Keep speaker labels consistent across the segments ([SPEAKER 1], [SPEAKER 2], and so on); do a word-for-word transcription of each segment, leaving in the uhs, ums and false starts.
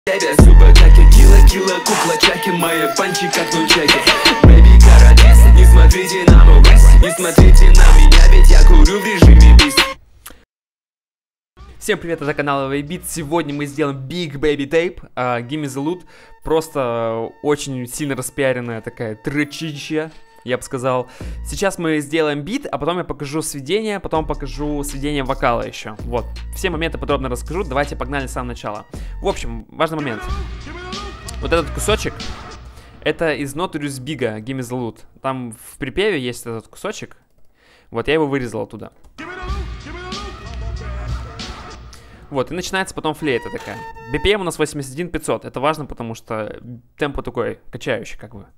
[SPEAKER 1] Супер чаки, кила, кила, кукла, чаки, мои панчи как нунчаки. Бэйби, каратист, не смотрите на мой вес, не смотрите на меня, ведь я курю в режиме бист.
[SPEAKER 2] Всем привет, это канал Вейбит. Сегодня мы сделаем Big Baby Tape, uh, Gimme the Loot. Просто очень сильно распиаренная такая тречища, я бы сказал. Сейчас мы сделаем бит, а потом я покажу сведение, потом покажу сведение вокала еще. Вот, все моменты подробно расскажу. Давайте погнали с самого начала. В общем, важный момент. Вот этот кусочек, это из Notorious Big, Gimme the Loot. Там в припеве есть этот кусочек. Вот, я его вырезал оттуда. Вот, и начинается потом флейта такая. би пи эм у нас восемьдесят один пятьсот. Это важно, потому что темпо такой качающий, как бы.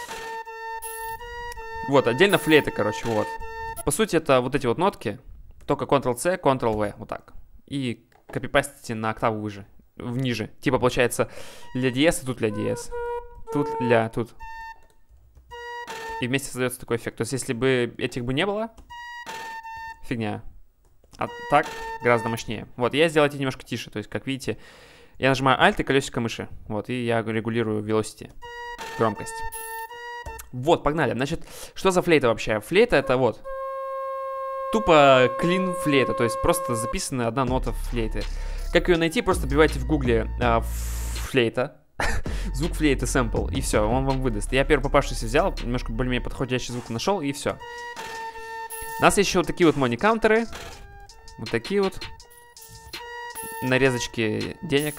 [SPEAKER 2] Вот, отдельно флейта, короче, вот. По сути, это вот эти вот нотки. Только контрол-C, контрол-V, вот так. И копипастите на октаву выше, ниже. Типа, получается, ля диез, и тут ля диез. Тут ля, тут. И вместе создается такой эффект. То есть, если бы этих бы не было, фигня. А так гораздо мощнее. Вот, я сделал эти немножко тише. То есть, как видите, я нажимаю Alt и колесико мыши. Вот, и я регулирую velocity, громкость. Вот, погнали. Значит, что за флейта вообще? Флейта это вот тупо клин флейта. То есть, просто записана одна нота флейты. Как ее найти? Просто вбивайте в гугле а, флейта. Звук флейты, сэмпл. И все, он вам выдаст. Я первый попавшийся взял, немножко более-менее подходящий звук нашел, и все. У нас еще вот такие вот мони-каунтеры. Вот такие вот нарезочки денег.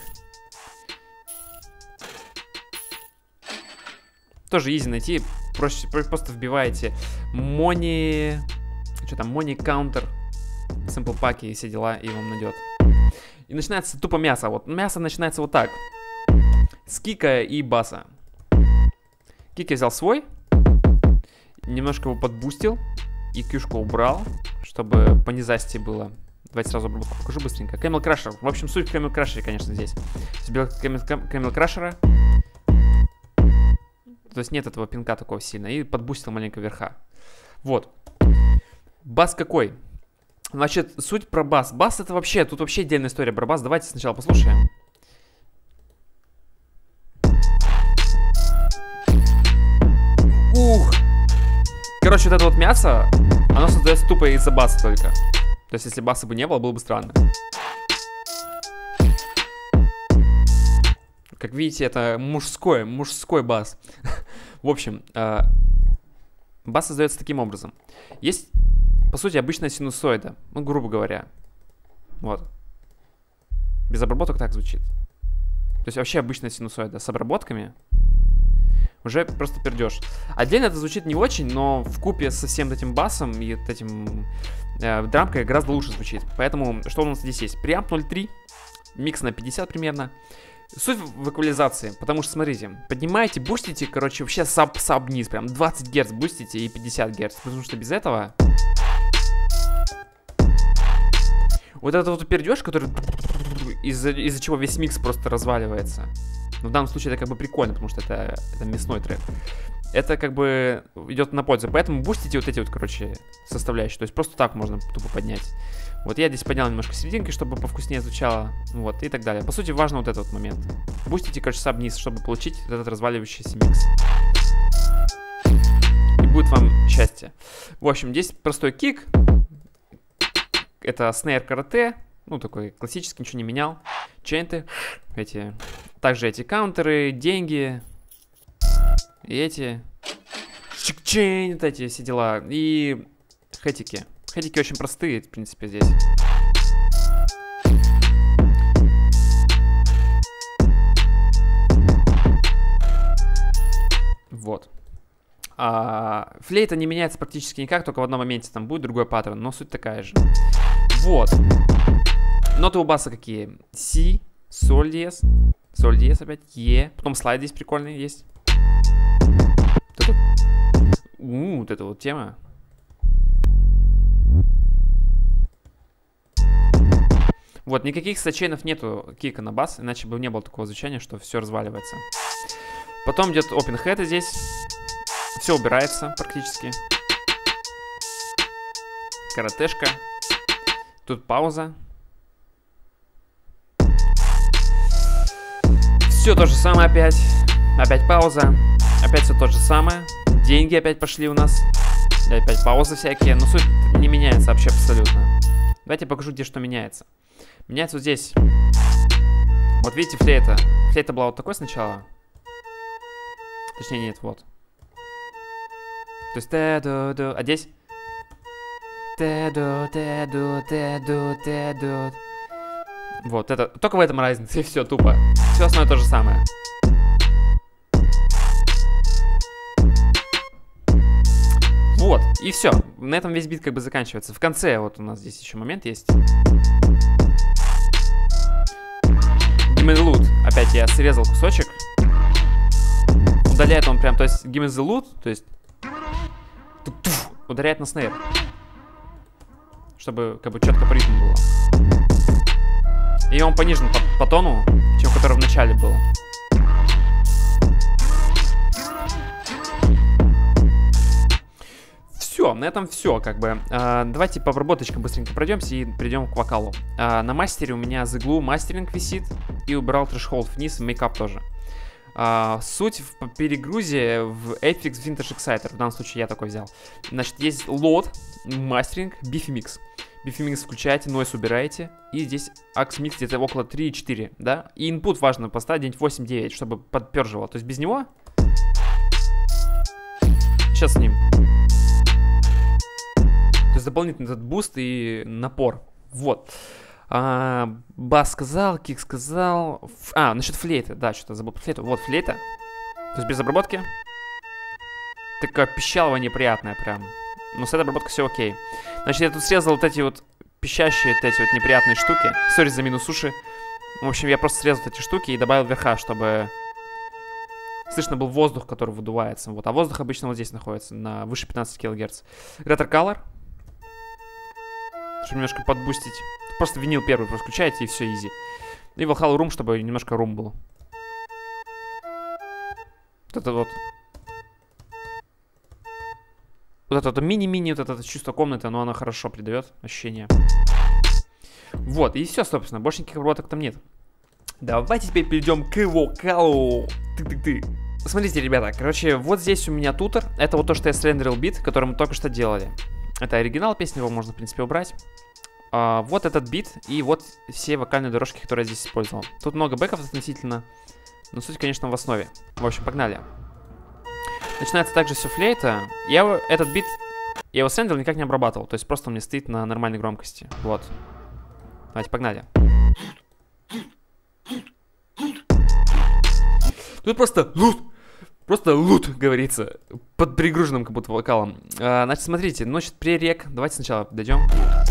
[SPEAKER 2] Тоже изи найти. Проще, просто вбиваете money, что там, money counter, simple паки и все дела, и вам найдет. И начинается тупо мясо. Вот мясо начинается вот так. С кика и баса. Кик я взял свой. Немножко его подбустил. И кюшку убрал, чтобы по низасти было. Давайте сразу обработку покажу быстренько. Camel Crusher. В общем, суть в Camel Crusher, конечно, здесь. Сбил Camel, Camel Crusher. То есть нет этого пинка такого сильно. И подбустил маленько верха. Вот. Бас какой? Значит, суть про бас. Бас это вообще, тут вообще отдельная история про бас. Давайте сначала послушаем. Ух! Короче, вот это вот мясо, оно создается тупо из-за баса только. То есть, если баса бы не было, было бы странно. Как видите, это мужской, мужской бас. В общем, э, бас создается таким образом. Есть, по сути, обычная синусоида, ну, грубо говоря. Вот. Без обработок так звучит. То есть, вообще обычная синусоида. С обработками уже просто пердеж. Отдельно это звучит не очень, но вкупе со всем этим басом и вот этим э, драмкой гораздо лучше звучит. Поэтому что у нас здесь есть? Преамп ноль три, микс на пятьдесят примерно. Суть в эквализации, потому что, смотрите, поднимаете, бустите, короче, вообще саб-саб низ, прям двадцать герц бустите и пятьдесят герц, потому что без этого вот этот вот пердеж, который из-за из-за чего весь микс просто разваливается. Но в данном случае это как бы прикольно, потому что это, это мясной трек. Это как бы идет на пользу. Поэтому бустите вот эти вот, короче, составляющие. То есть просто так можно тупо поднять. Вот я здесь поднял немножко серединки, чтобы повкуснее звучало. Вот, и так далее. По сути, важно вот этот вот момент. Бустите, короче, саб-низ, чтобы получить вот этот разваливающийся микс. И будет вам счастье. В общем, здесь простой кик. Это снейр карате. Ну, такой классический, ничего не менял. Чейнты. Эти... Также эти каунтеры, деньги. И эти. Чик-чейн, вот эти все дела. И хэтики. Хэтики очень простые, в принципе, здесь. Вот. А, флейта не меняется практически никак, только в одном моменте там будет другой паттерн, но суть такая же. Вот. Ноты у баса какие? Си, соль диез. Соль диез опять, Е. Потом слайд здесь прикольный есть. У, вот эта вот тема. Вот, никаких сачейнов нету кика на бас, иначе бы не было такого звучания, что все разваливается. Потом идет open head здесь. Все убирается практически. Каратешка. Тут пауза. Все то же самое опять. Опять пауза. Опять все то же самое. Деньги опять пошли у нас. И опять паузы всякие. Но суть не меняется вообще абсолютно. Давайте я покажу, где что меняется. Меняется вот здесь. Вот видите, флейта. Флейта была вот такой сначала. Точнее, нет, вот. То есть тэ-ду-ду. А здесь? Тэ-ду, тэ-ду, тэ-ду, тэ-ду. Вот, это, только в этом разница, и все, тупо. Все остальное то же самое. Вот, и все. На этом весь бит как бы заканчивается. В конце вот у нас здесь еще момент есть. Give me the loot. Опять я срезал кусочек. Удаляет он прям, то есть give me the loot, то есть ударяет на снейр. Чтобы как бы четко по ритму было. И он понижен по, по тону, чем который в начале был. Все, на этом все, как бы. А, давайте по обработочкам быстренько пройдемся и перейдем к вокалу. А, на мастере у меня The Glue мастеринг висит. И убрал threshold вниз, и мейкап тоже. А, суть в перегрузе в Aphex Vintage Exciter. В данном случае я такой взял. Значит, есть лот, мастеринг, Beefy Mix. Beefy Mix включаете, noise убираете. И здесь Axe Mix где-то около три и четыре, да? И input важно поставить где-нибудь восемь-девять, чтобы подперживало. То есть без него... Сейчас с ним. То есть дополнительный этот буст и напор. Вот. А, бас сказал, кик сказал. Ф... А, насчет флейты. Да, что-то забыл про флейту. Вот флейта. То есть без обработки. Такое пищалово неприятное прям. Но с этой обработкой все окей. Значит, я тут срезал вот эти вот пищащие, вот эти вот неприятные штуки. Сори за минус уши. В общем, я просто срезал эти штуки и добавил верха, чтобы слышно был воздух, который выдувается. Вот. А воздух обычно вот здесь находится, на выше пятнадцати килогерц. Retro Color. Чтобы немножко подбустить. Просто винил первый просто включаете и все, изи. И Valhalla Room, чтобы немножко рум был. Вот это вот. Вот это вот мини-мини, вот это чувство комнаты, но оно хорошо придает ощущение. Вот, и все, собственно. Больше никаких обработок там нет. Давайте теперь перейдем к вокалу. Ты-ты-ты. Смотрите, ребята, короче, вот здесь у меня тутор. Это вот то, что я срендерил бит, который мы только что делали. Это оригинал песни, его можно, в принципе, убрать. А, вот этот бит и вот все вокальные дорожки, которые я здесь использовал. Тут много бэков относительно, но суть, конечно, в основе. В общем, погнали. Начинается также все флейта. Я этот бит, я его срендерил, никак не обрабатывал. То есть просто он мне стоит на нормальной громкости. Вот. Давайте, погнали. Тут просто лут. Просто лут, говорится. Под перегруженным как будто вокалом. А, значит, смотрите, ночь пререк. Давайте сначала дойдем.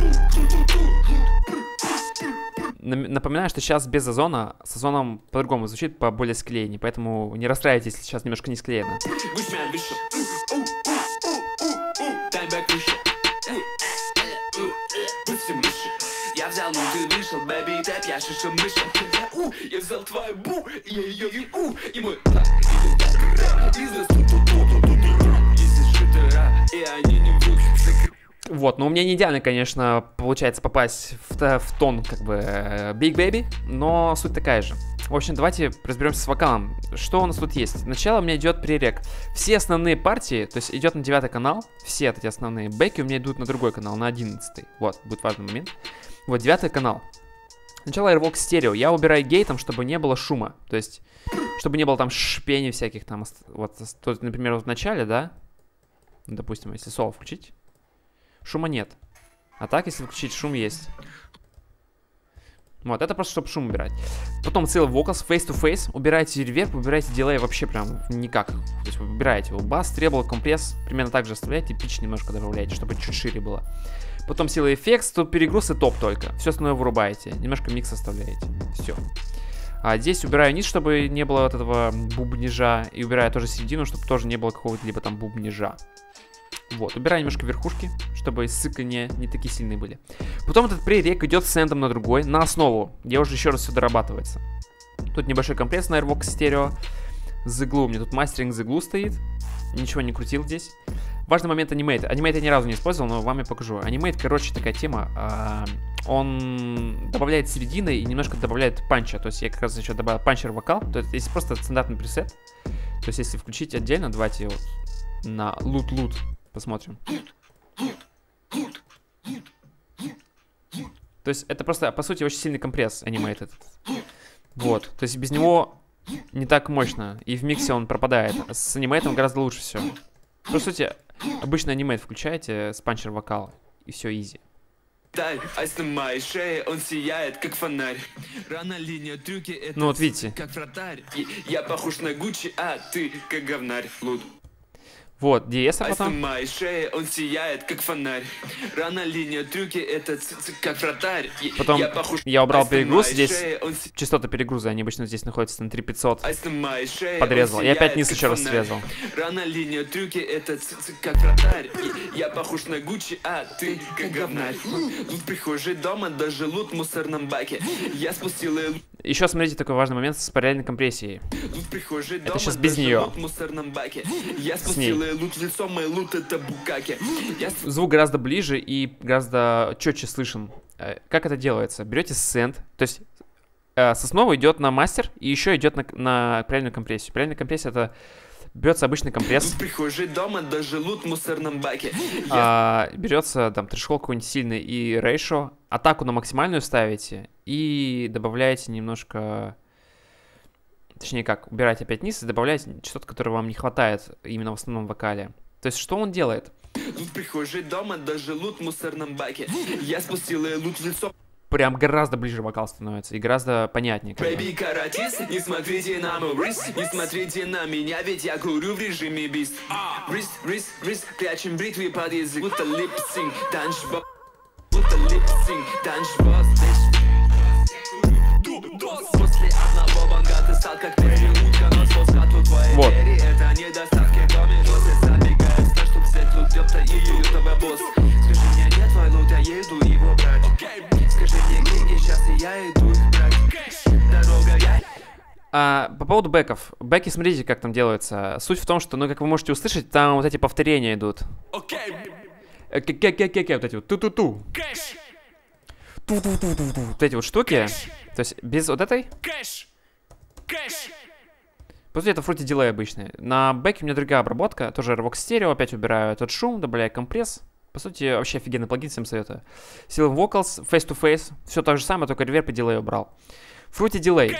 [SPEAKER 2] Напоминаю, что сейчас без озона. С озоном по-другому звучит, по более склееннее. Поэтому не расстраивайтесь, если сейчас немножко не склеено. Я взял, ну ты вышел, бэби, ты пьяшешь, мышь. Я взял твою бу, я ее и у, и мы так. Вот, но у меня не идеально, конечно, получается попасть в, в тон, как бы, Big Baby, но суть такая же. В общем, давайте разберемся с вокалом. Что у нас тут есть? Сначала у меня идет пререк. Все основные партии, то есть идет на девятый канал, все эти основные бэки у меня идут на другой канал, на одиннадцатый. Вот, будет важный момент. Вот, девятый канал. Сначала Airvox стерео. Я убираю гейтом, чтобы не было шума. То есть, чтобы не было там шпений всяких там. Вот, тут, например, вот в начале, да? Допустим, если соло включить, шума нет. А так, если включить, шум есть. Вот, это просто, чтобы шум убирать. Потом целый vocals, face-to-face. Убирайте реверб, убирайте дилей вообще прям никак. То есть вы выбираете его бас, требл, компресс. Примерно так же оставляете, пич немножко добавляете, чтобы чуть шире было. Потом сила эффект, тут перегруз и топ только. Все остальное вырубаете. Немножко микс оставляете. Все. А здесь убираю низ, чтобы не было вот этого бубнижа. И убираю тоже середину, чтобы тоже не было какого-то либо там бубнижа. Вот, убираю немножко верхушки, чтобы сыкания не такие сильные были. Потом этот пререк идет с эндом на другой, на основу, где уже еще раз все дорабатывается. Тут небольшой компресс на Airvox стерео. The Glue, у меня тут мастеринг The Glue стоит. Ничего не крутил здесь. важный момент анимейт. Анимейт я ни разу не использовал, но вам я покажу. Анимейт, короче, такая тема. А, он добавляет середины и немножко добавляет панча. То есть я как раз еще добавил панчер вокал. То есть если просто стандартный пресет. То есть если включить отдельно, давайте вот на лут-лут посмотрим. То есть это просто, по сути, очень сильный компресс анимейт этот. Вот. То есть без него не так мощно. И в миксе он пропадает. А с анимейтом гораздо лучше все. По сути, обычный анимейт включаете с панчер вокал. И все изи.
[SPEAKER 1] А с моей шеи он сияет, как фонарь. Рано линия трюки, это
[SPEAKER 2] ну вот видите.
[SPEAKER 1] Как вратарь. И я похож на Гуччи, а ты как говнарь. Лут.
[SPEAKER 2] Вот, диез, а потом.
[SPEAKER 1] А с моей шеи он сияет, как фонарь. Рано линия трюки, это как вратарь. И
[SPEAKER 2] потом
[SPEAKER 1] я, похож...
[SPEAKER 2] я убрал перегруз, здесь
[SPEAKER 1] он...
[SPEAKER 2] частоты перегруза, они обычно здесь находятся на три тысячи пятьсот.
[SPEAKER 1] А
[SPEAKER 2] подрезал. И опять низ еще раз срезал.
[SPEAKER 1] Рано линия трюки, это как вратарь. И я похож на Гуччи, а ты как говнарь. Тут прихожий дома, даже лут в мусорном баке. Я спустил и...
[SPEAKER 2] Еще смотрите такой важный момент с параллельной компрессией. Это сейчас без нее. С ней. Звук гораздо ближе и гораздо четче слышен. Как это делается? Берете сенд, то есть э, с основы идет на мастер и еще идет на, на параллельную компрессию. Параллельная компрессия — это берется обычный компресс.
[SPEAKER 1] Дома, даже лут в мусорном баке.
[SPEAKER 2] А, берется там трешхолд какой-нибудь сильный и рейшо. Атаку на максимальную ставите и добавляете немножко... Точнее как, убираете опять низ и добавляете частоты, которые вам не хватает именно в основном вокале. То есть что он делает?
[SPEAKER 1] Тут прихожий дома, даже лут в мусорном баке. Я спустил и лут в лицо.
[SPEAKER 2] Прям гораздо ближе вокал становится и гораздо понятнее.
[SPEAKER 1] Baby, каратист, не смотрите на мой рист, не смотрите на меня, ведь я курю в режиме бист. Рист, рист, рист, прячем бритвы под язык, будто липсинг, танцбол, будто липсинг, танцбол. После одного банга ты стал как переутка, но спускал твои двери, это недостатки, доминосы, забегают, так, чтоб взять лут, ёпта, и ютубе босс. Скажи мне, где твой лут, я еду его брать. Скажи мне деньги, сейчас и я иду их брать. Дорога я...
[SPEAKER 2] А, по поводу бэков. Бэки, смотрите, как там делается. Суть в том, что, ну, как вы можете услышать, там вот эти повторения идут. Ке-ке-ке-ке, вот эти вот ту-ту-ту. Ту-ту-ту-ту-ту. Вот эти вот штуки. То есть без вот этой. По сути, это фрути дилей обычный. На бэке у меня другая обработка. Тоже Vox Stereo. Опять убираю этот шум, добавляю компресс. По сути, вообще офигенный плагин, всем советую. Silent Vocals, Face to Face. Все то же самое, только реверб и дилей убрал. Fruity Delay.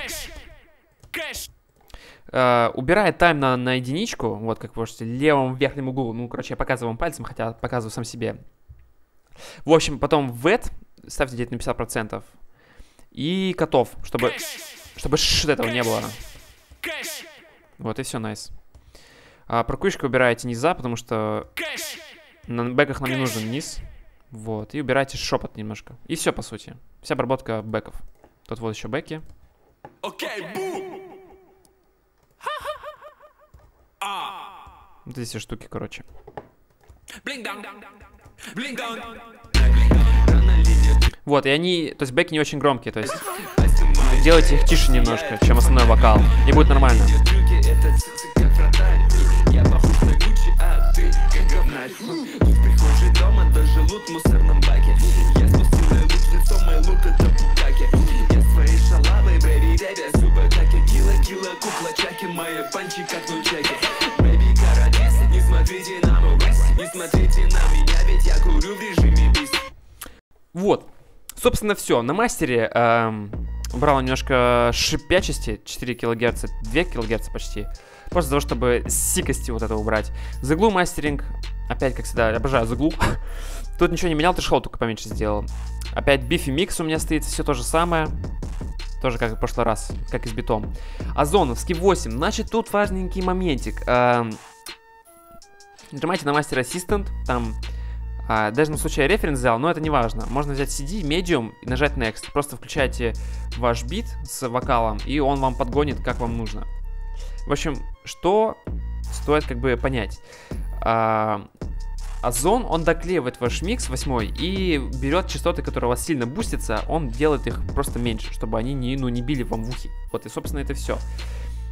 [SPEAKER 2] Uh, убирает тайм на, на единичку. Вот, как вы можете, в левом верхнем углу. Ну, короче, я показываю вам пальцем, хотя показываю сам себе. В общем, потом вэт. Ставьте где-то на пятьдесят процентов. И котов, чтобы, чтобы ш этого не было. Вот, и все, найс. Uh, прокручку убираете низа, потому что... На бэках нам не нужен низ. Вот. И убирайте шепот немножко. И все, по сути. Вся обработка бэков. Тут вот еще бэки. Вот эти все штуки, короче. Вот, и они... То есть бэки не очень громкие, то есть... Делайте их тише немножко, чем основной вокал. И будет нормально.
[SPEAKER 1] Даже лут в мусорном баке. Я спустил лут в лицо, мой лут это букаки. Я своей шалавой, брэби, ребя, зубы таки. Кила, кила, кукла, чаки, мои панчи как нунчаки. Бэби, каратист, не смотрите на мой рист, не смотрите на меня, ведь я курю в режиме бист.
[SPEAKER 2] Вот, собственно, все. На мастере эм, брал немножко шипячести, четыре килогерца, два килогерца почти. Просто для того, чтобы сикости вот это убрать. The Glue мастеринг. Опять, как всегда, обожаю The Glue. Тут ничего не менял, трешхолд только поменьше сделал. Опять Biffy Mix у меня стоит, все то же самое. Тоже как и в прошлый раз, как и с битом. Озоновский восемь. Значит, тут важненький моментик. Эм, нажимайте на Master Assistant. Там, э, даже на случай я референс взял, но это не важно. Можно взять си ди, Medium и нажать Next. Просто включайте ваш бит с вокалом, и он вам подгонит, как вам нужно. В общем, что стоит как бы понять. А, Озон, он доклеивает ваш микс восьмой и берет частоты, которые у вас сильно бустятся, он делает их просто меньше, чтобы они не, ну, не били вам в ухи. Вот, и, собственно, это все.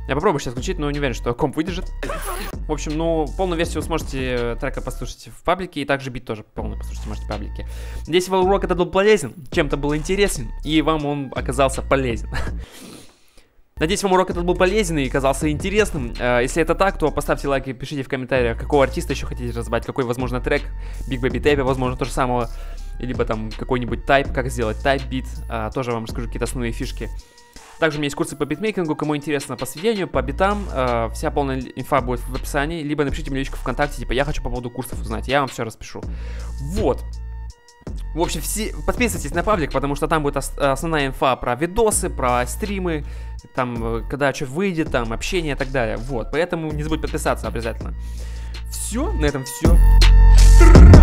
[SPEAKER 2] Я попробую сейчас включить, но не уверен, что комп выдержит. В общем, ну, полную версию вы сможете трека послушать в паблике, и также бит тоже полную послушать можете в паблике. Надеюсь, вам урок этот был полезен, чем-то был интересен, и вам он оказался полезен. Надеюсь, вам урок этот был полезен и оказался интересным. Если это так, то поставьте лайк и пишите в комментариях, какого артиста еще хотите разбавить, какой, возможно, трек. Big Baby Tape, возможно, то же самое. Либо там какой-нибудь тайп, как сделать тайп-бит. Тоже вам расскажу какие-то основные фишки. Также у меня есть курсы по битмейкингу, кому интересно по сведению, по битам. Вся полная инфа будет в описании. Либо напишите мне личку ВКонтакте, типа, я хочу по поводу курсов узнать. Я вам все распишу. Вот. В общем, все, подписывайтесь на паблик, потому что там будет ос- основная инфа про видосы, про стримы, там, когда что выйдет, там, общение и так далее. Вот, поэтому не забудь подписаться обязательно. Все, на этом все.